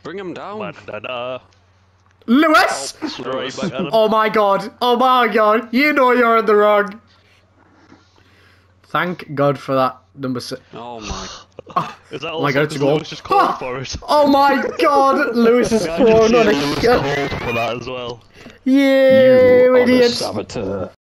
Bring him down. Lewis! Oh my god. Oh my god. You know you're in the wrong. Thank God for that number 6. Oh my. Is that Oh my god, it's a goal. Lewis just called for it? Oh my god, Lewis is thrown on a Lewis called for that as well. Yeah, You are the idiots. saboteur.